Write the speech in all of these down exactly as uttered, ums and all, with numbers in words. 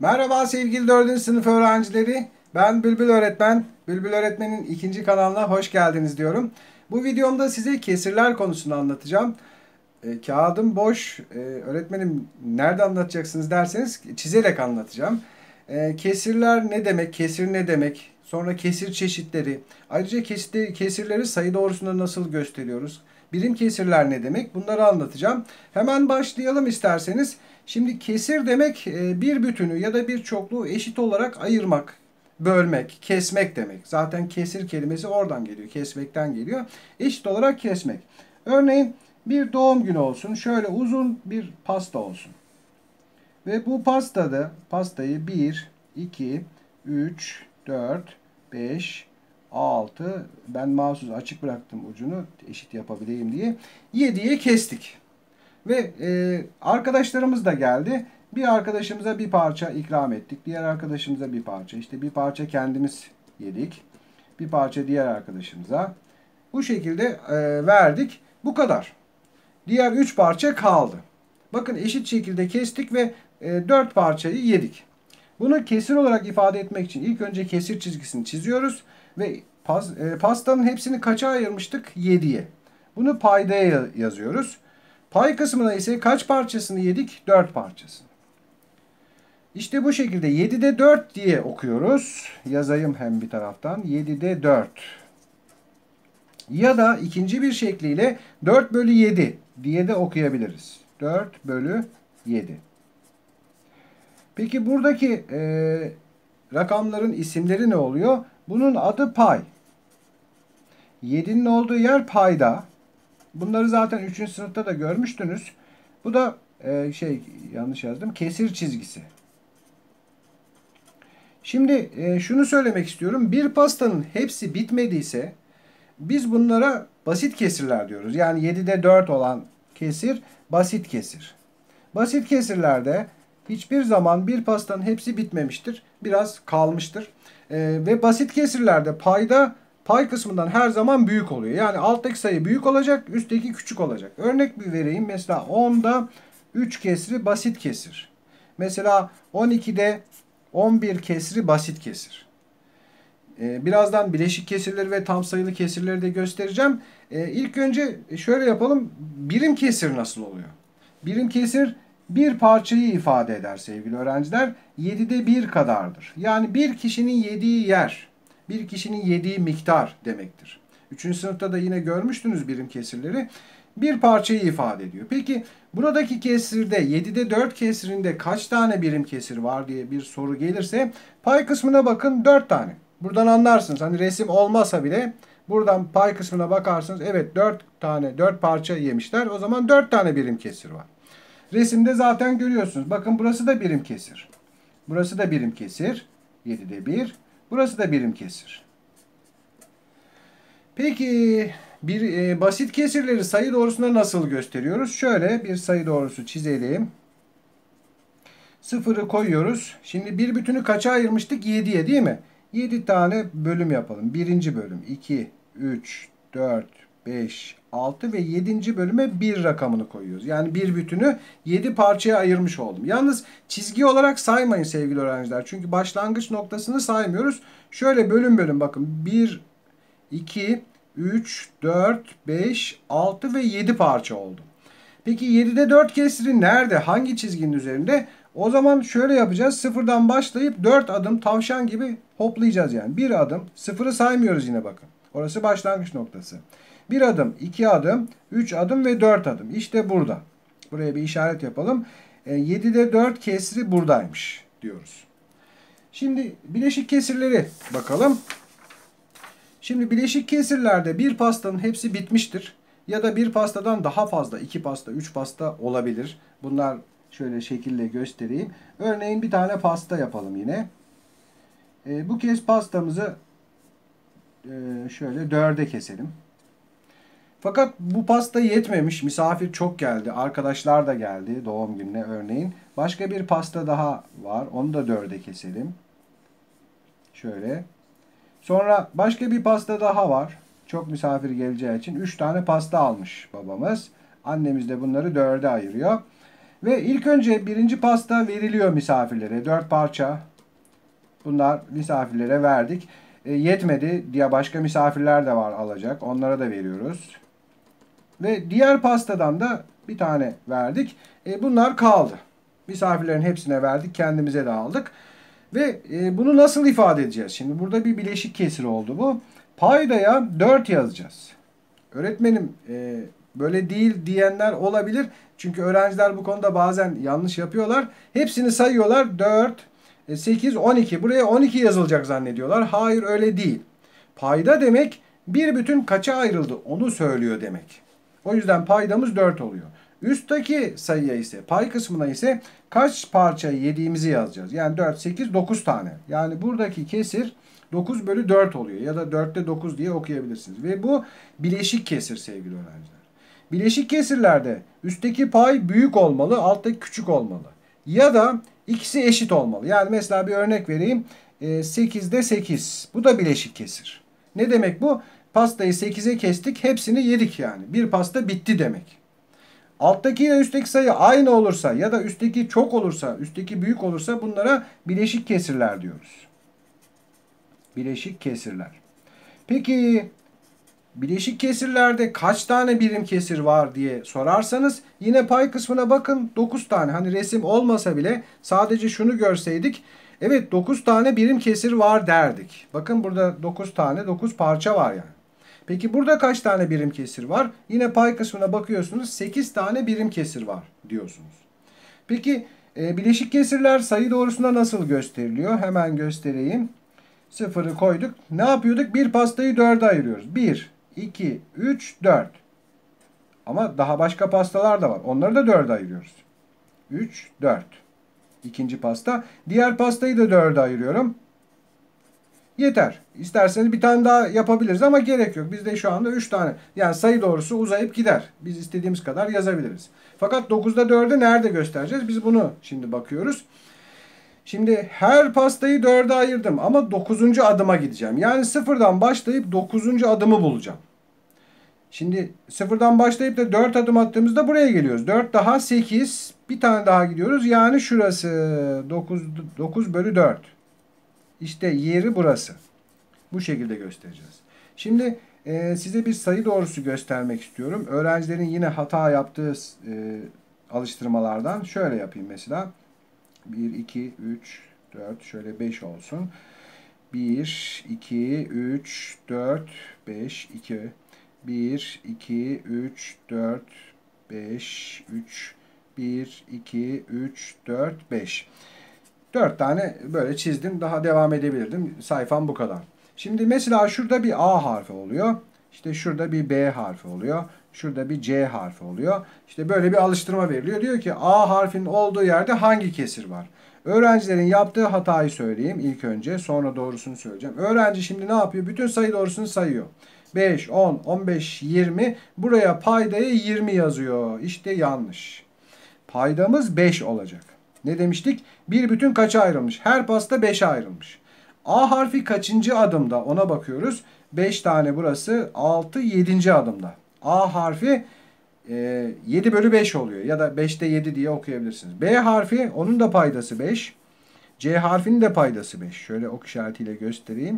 Merhaba sevgili dördüncü sınıf öğrencileri. Ben Bülbül Öğretmen. Bülbül Öğretmen'in ikinci kanalına hoş geldiniz diyorum. Bu videomda size kesirler konusunu anlatacağım. E, kağıdım boş. E, öğretmenim nerede anlatacaksınız derseniz çizerek anlatacağım. E, kesirler ne demek? Kesir ne demek? Sonra kesir çeşitleri. Ayrıca kesir, kesirleri sayı doğrusunda nasıl gösteriyoruz? Birim kesirler ne demek? Bunları anlatacağım. Hemen başlayalım isterseniz. Şimdi kesir demek e, bir bütünü ya da bir çokluğu eşit olarak ayırmak, bölmek, kesmek demek. Zaten kesir kelimesi oradan geliyor, kesmekten geliyor. Eşit olarak kesmek. Örneğin bir doğum günü olsun, şöyle uzun bir pasta olsun. Ve bu pastada pastayı bir, iki, üç, dört, beş, altı, ben mouse'u açık bıraktım ucunu eşit yapabileyim diye, yediye kestik. Ve e, arkadaşlarımız da geldi. Bir arkadaşımıza bir parça ikram ettik. Diğer arkadaşımıza bir parça. İşte bir parça kendimiz yedik. Bir parça diğer arkadaşımıza. Bu şekilde e, verdik. Bu kadar. Diğer üç parça kaldı. Bakın eşit şekilde kestik ve e, dört parçayı yedik. Bunu kesir olarak ifade etmek için ilk önce kesir çizgisini çiziyoruz. Ve pas, e, pastanın hepsini kaça ayırmıştık? yediye. Bunu paydaya yazıyoruz. Pay kısmına ise kaç parçasını yedik? dört parçasını. İşte bu şekilde yedide dört diye okuyoruz. Yazayım hem bir taraftan. yedide dört. Ya da ikinci bir şekliyle dört bölü yedi diye de okuyabiliriz. dört bölü yedi. Peki buradaki e, rakamların isimleri ne oluyor? Bunun adı pay. yedinin olduğu yer payda. Bunları zaten üçüncü sınıfta da görmüştünüz. Bu da e, şey yanlış yazdım. Kesir çizgisi. Şimdi e, şunu söylemek istiyorum. Bir pastanın hepsi bitmediyse biz bunlara basit kesirler diyoruz. Yani yedide dört olan kesir basit kesir. Basit kesirlerde hiçbir zaman bir pastanın hepsi bitmemiştir. Biraz kalmıştır. E, ve basit kesirlerde payda pay kısmından her zaman büyük oluyor. Yani alttaki sayı büyük olacak, üstteki küçük olacak. Örnek bir vereyim. Mesela onda üç kesri basit kesir. Mesela on ikide on bir kesri basit kesir. Ee, birazdan bileşik kesirleri ve tam sayılı kesirleri de göstereceğim. Ee, ilk önce şöyle yapalım. Birim kesir nasıl oluyor? Birim kesir bir parçayı ifade eder sevgili öğrenciler. yedide bir kadardır. Yani bir kişinin yediği yer, bir kişinin yediği miktar demektir. üçüncü sınıfta da yine görmüştünüz birim kesirleri. Bir parçayı ifade ediyor. Peki buradaki kesirde yedide dört kesirinde kaç tane birim kesir var diye bir soru gelirse pay kısmına bakın, dört tane. Buradan anlarsınız. Hani resim olmasa bile buradan pay kısmına bakarsınız. Evet, dört tane, dört parça yemişler. O zaman dört tane birim kesir var. Resimde zaten görüyorsunuz. Bakın burası da birim kesir. Burası da birim kesir. yedide bir. Burası da birim kesir. Peki bir e, basit kesirleri sayı doğrusunda nasıl gösteriyoruz? Şöyle bir sayı doğrusu çizelim. Sıfırı koyuyoruz. Şimdi bir bütünü kaça ayırmıştık? yediye değil mi? yedi tane bölüm yapalım. Birinci bölüm iki, üç, dört, beş, altı ve yedinci bölüme bir rakamını koyuyoruz. Yani bir bütünü yedi parçaya ayırmış oldum. Yalnız çizgi olarak saymayın sevgili öğrenciler. Çünkü başlangıç noktasını saymıyoruz. Şöyle bölüm bölüm bakın. bir, iki, üç, dört, beş, altı ve yedi parça oldu. Peki yedide dört kesiri nerede? Hangi çizginin üzerinde? O zaman şöyle yapacağız. Sıfırdan başlayıp dört adım tavşan gibi hoplayacağız yani. Bir adım. Sıfırı saymıyoruz yine bakın. Orası başlangıç noktası. Bir adım, iki adım, üç adım ve dört adım. İşte burada. Buraya bir işaret yapalım. E, yedide dört kesri buradaymış diyoruz. Şimdi bileşik kesirleri bakalım. Şimdi bileşik kesirlerde bir pastanın hepsi bitmiştir. Ya da bir pastadan daha fazla, iki pasta, üç pasta olabilir. Bunlar şöyle şekilde göstereyim. Örneğin bir tane pasta yapalım yine. E, bu kez pastamızı e, şöyle dörde keselim. Fakat bu pasta yetmemiş. Misafir çok geldi. Arkadaşlar da geldi doğum gününe örneğin. Başka bir pasta daha var. Onu da dörde keselim. Şöyle. Sonra başka bir pasta daha var. Çok misafir geleceği için üç tane pasta almış babamız. Annemiz de bunları dörde ayırıyor. Ve ilk önce birinci pasta veriliyor misafirlere. Dört parça. Bunlar misafirlere verdik. E, yetmedi diye başka misafirler de var alacak. Onlara da veriyoruz. Ve diğer pastadan da bir tane verdik. E, bunlar kaldı. Misafirlerin hepsine verdik. Kendimize de aldık. Ve e, bunu nasıl ifade edeceğiz? Şimdi burada bir bileşik kesir oldu bu. Paydaya dört yazacağız. Öğretmenim e, böyle değil diyenler olabilir. Çünkü öğrenciler bu konuda bazen yanlış yapıyorlar. Hepsini sayıyorlar. dört, sekiz, on iki. Buraya on iki yazılacak zannediyorlar. Hayır, öyle değil. Payda demek bir bütün kaça ayrıldı onu söylüyor demek. O yüzden paydamız dört oluyor. Üstteki sayıya ise, pay kısmına ise kaç parça yediğimizi yazacağız. Yani dört, sekiz, dokuz tane. Yani buradaki kesir dokuz bölü dört oluyor. Ya da dörtte dokuz diye okuyabilirsiniz. Ve bu bileşik kesir sevgili öğrenciler. Bileşik kesirlerde üstteki pay büyük olmalı, alttaki küçük olmalı. Ya da ikisi eşit olmalı. Yani mesela bir örnek vereyim. sekizde sekiz. Bu da bileşik kesir. Ne demek bu? Pastayı sekize kestik, hepsini yedik yani. Bir pasta bitti demek. Alttaki ile üstteki sayı aynı olursa ya da üstteki çok olursa, üstteki büyük olursa bunlara bileşik kesirler diyoruz. Bileşik kesirler. Peki bileşik kesirlerde kaç tane birim kesir var diye sorarsanız yine pay kısmına bakın, dokuz tane. Hani resim olmasa bile sadece şunu görseydik evet dokuz tane birim kesir var derdik. Bakın burada dokuz tane, dokuz parça var yani. Peki burada kaç tane birim kesir var? Yine pay kısmına bakıyorsunuz, sekiz tane birim kesir var diyorsunuz. Peki e, bileşik kesirler sayı doğrusunda nasıl gösteriliyor? Hemen göstereyim. Sıfırı koyduk. Ne yapıyorduk? Bir pastayı dörde ayırıyoruz. bir, iki, üç, dört. Ama daha başka pastalar da var. Onları da dörde ayırıyoruz. üç, dört. İkinci pasta. Diğer pastayı da dörde ayırıyorum. Yeter. İsterseniz bir tane daha yapabiliriz ama gerek yok. Bizde şu anda üç tane. Yani sayı doğrusu uzayıp gider. Biz istediğimiz kadar yazabiliriz. Fakat dokuzda dördü nerede göstereceğiz? Biz bunu şimdi bakıyoruz. Şimdi her pastayı dörde ayırdım ama dokuzuncu adıma gideceğim. Yani sıfırdan başlayıp dokuzuncu adımı bulacağım. Şimdi sıfırdan başlayıp da dört adım attığımızda buraya geliyoruz. dört daha sekiz. Bir tane daha gidiyoruz. Yani şurası dokuz, dokuz bölü dört. İşte yeri burası. Bu şekilde göstereceğiz. Şimdi e, size bir sayı doğrusu göstermek istiyorum. Öğrencilerin yine hata yaptığı e, alıştırmalardan şöyle yapayım mesela. bir, iki, üç, dört, şöyle beş olsun. bir, iki, üç, dört, beş, iki. bir, iki, üç, dört, beş, üç. bir, iki, üç, dört, beş. dört tane böyle çizdim. Daha devam edebilirdim. Sayfam bu kadar. Şimdi mesela şurada bir A harfi oluyor. İşte şurada bir B harfi oluyor. Şurada bir C harfi oluyor. İşte böyle bir alıştırma veriliyor. Diyor ki A harfinin olduğu yerde hangi kesir var? Öğrencilerin yaptığı hatayı söyleyeyim ilk önce. Sonra doğrusunu söyleyeceğim. Öğrenci şimdi ne yapıyor? Bütün sayı doğrusunu sayıyor. beş, on, on beş, yirmi. Buraya paydaya yirmi yazıyor. İşte yanlış. Paydamız beş olacak. Ne demiştik? Bir bütün kaça ayrılmış? Her pasta beşe ayrılmış. A harfi kaçıncı adımda? Ona bakıyoruz. beş tane burası. altı, yedinci adımda. A harfi e, yedi bölü beş oluyor. Ya da beşte yedi diye okuyabilirsiniz. B harfi, onun da paydası beş. C harfinin de paydası beş. Şöyle ok işaretiyle göstereyim.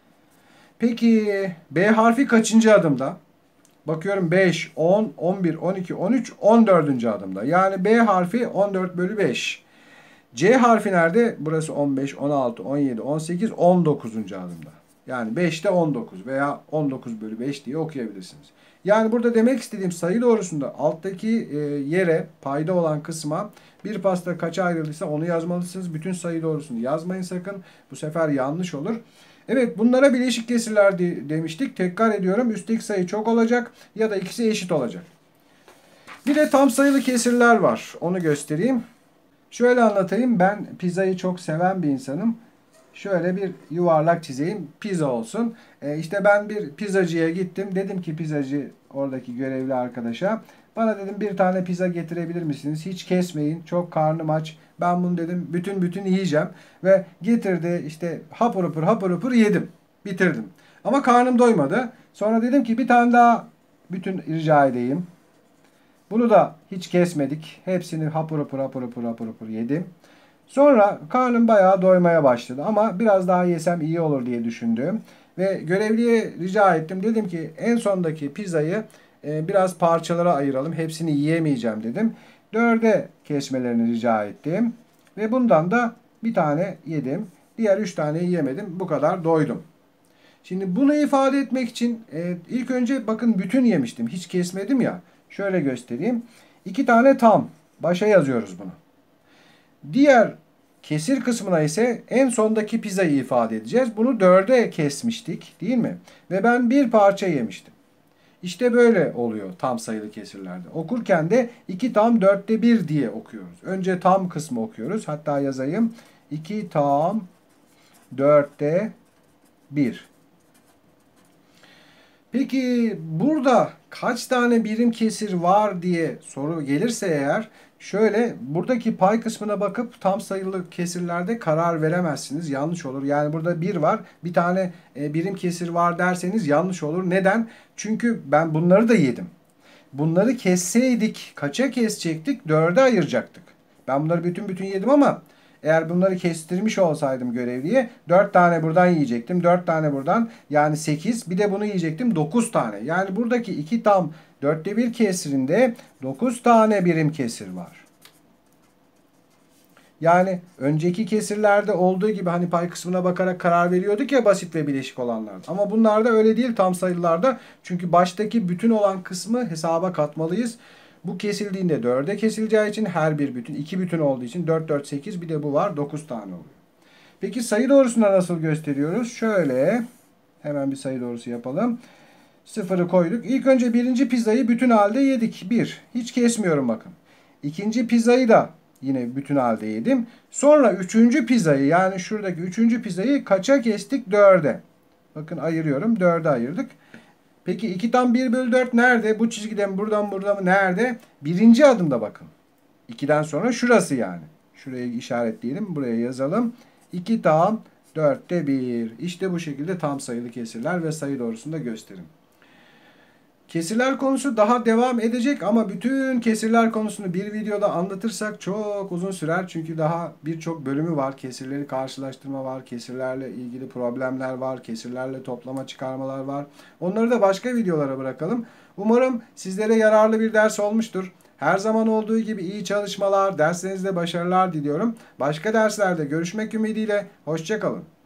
Peki B harfi kaçıncı adımda? Bakıyorum beş, on, on bir, on iki, on üç, on dördüncü adımda. Yani B harfi on dört bölü beş. C harfi nerede? Burası on beş, on altı, on yedi, on sekiz, on dokuzuncu adımda. Yani beşte on dokuz veya on dokuz bölü beş diye okuyabilirsiniz. Yani burada demek istediğim sayı doğrusunda alttaki yere, payda olan kısma bir pasta kaça ayrıldıysa onu yazmalısınız. Bütün sayı doğrusunu yazmayın sakın. Bu sefer yanlış olur. Evet, bunlara bileşik kesirler de, demiştik. Tekrar ediyorum. Üstteki sayı çok olacak ya da ikisi eşit olacak. Bir de tam sayılı kesirler var. Onu göstereyim. Şöyle anlatayım. Ben pizzayı çok seven bir insanım. Şöyle bir yuvarlak çizeyim. Pizza olsun. Ee, işte ben bir pizzacıya gittim. Dedim ki pizzacı oradaki görevli arkadaşa, bana dedim bir tane pizza getirebilir misiniz? Hiç kesmeyin. Çok karnım aç. Ben bunu dedim bütün bütün yiyeceğim. Ve getirdi, işte hapur hapur hapur hapur yedim. Bitirdim. Ama karnım doymadı. Sonra dedim ki bir tane daha bütün rica edeyim. Bunu da hiç kesmedik. Hepsini hapur hapur hapur hapur hapur hapur yedim. Sonra karnım bayağı doymaya başladı ama biraz daha yesem iyi olur diye düşündüm. Ve görevliye rica ettim. Dedim ki en sondaki pizzayı e, biraz parçalara ayıralım. Hepsini yiyemeyeceğim dedim. Dörde kesmelerini rica ettim. Ve bundan da bir tane yedim. Diğer üç tane yiyemedim. Bu kadar doydum. Şimdi bunu ifade etmek için e, ilk önce bakın bütün yemiştim. Hiç kesmedim ya. Şöyle göstereyim. İki tane tam. Başa yazıyoruz bunu. Diğer kesir kısmına ise en sondaki pizzayı ifade edeceğiz. Bunu dörde kesmiştik değil mi? Ve ben bir parça yemiştim. İşte böyle oluyor tam sayılı kesirlerde. Okurken de iki tam dörtte bir diye okuyoruz. Önce tam kısmı okuyoruz. Hatta yazayım. iki tam dörtte bir. Peki burada kaç tane birim kesir var diye soru gelirse eğer şöyle buradaki pay kısmına bakıp tam sayılı kesirlerde karar veremezsiniz. Yanlış olur. Yani burada bir var. Bir tane e, birim kesir var derseniz yanlış olur. Neden? Çünkü ben bunları da yedim. Bunları kesseydik kaça kesecektik? Dörde ayıracaktık. Ben bunları bütün bütün yedim ama eğer bunları kestirmiş olsaydım görevliye dört tane buradan yiyecektim. dört tane buradan yani sekiz. Bir de bunu yiyecektim dokuz tane. Yani buradaki iki tam dörtte bir kesirinde dokuz tane birim kesir var. Yani önceki kesirlerde olduğu gibi hani pay kısmına bakarak karar veriyorduk ya basit ve bileşik olanlarda. Ama bunlarda öyle değil tam sayılarda. Çünkü baştaki bütün olan kısmı hesaba katmalıyız. Bu kesildiğinde dörde kesileceği için her bir bütün iki bütün olduğu için dört dört sekiz bir de bu var dokuz tane oluyor. Peki sayı doğrusunda nasıl gösteriyoruz? Şöyle hemen bir sayı doğrusu yapalım. Sıfırı koyduk. İlk önce birinci pizzayı bütün halde yedik. bir. Hiç kesmiyorum bakın. İkinci pizzayı da yine bütün halde yedim. Sonra üçüncü pizzayı yani şuradaki üçüncü pizzayı kaça kestik? dörde. Bakın ayırıyorum. dörde ayırdık. Peki iki tam bir bölü dört nerede? Bu çizgiden buradan burada mı? Nerede? Birinci adımda bakın. ikiden sonra şurası yani. Şurayı işaretleyelim. Buraya yazalım. iki tam dörtte bir. İşte bu şekilde tam sayılı kesirler ve sayı doğrusunda gösterim. Kesirler konusu daha devam edecek ama bütün kesirler konusunu bir videoda anlatırsak çok uzun sürer. Çünkü daha birçok bölümü var. Kesirleri karşılaştırma var. Kesirlerle ilgili problemler var. Kesirlerle toplama çıkarmalar var. Onları da başka videolara bırakalım. Umarım sizlere yararlı bir ders olmuştur. Her zaman olduğu gibi iyi çalışmalar, derslerinizde başarılar diliyorum. Başka derslerde görüşmek ümidiyle. Hoşça kalın.